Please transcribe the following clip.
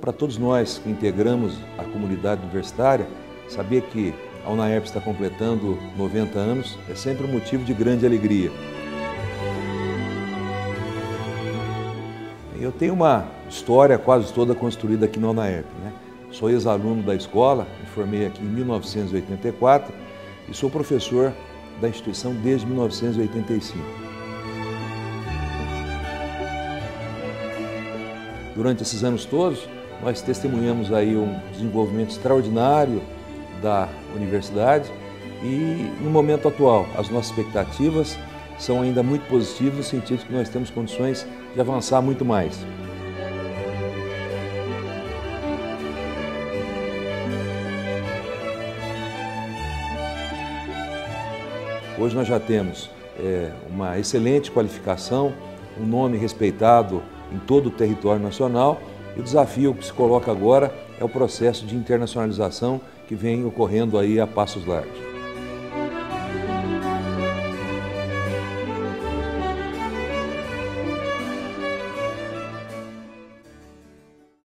para todos nós que integramos a comunidade universitária, saber que a UNAERP está completando 90 anos é sempre um motivo de grande alegria. Eu tenho uma história quase toda construída aqui na UNAERP, né? Sou ex-aluno da escola, me formei aqui em 1984 e sou professor da instituição desde 1985. Durante esses anos todos, nós testemunhamos aí um desenvolvimento extraordinário da universidade e, no momento atual, as nossas expectativas são ainda muito positivas no sentido de que nós temos condições de avançar muito mais. Hoje nós já temos uma excelente qualificação, um nome respeitado em todo o território nacional e o desafio que se coloca agora é o processo de internacionalização que vem ocorrendo aí a passos largos.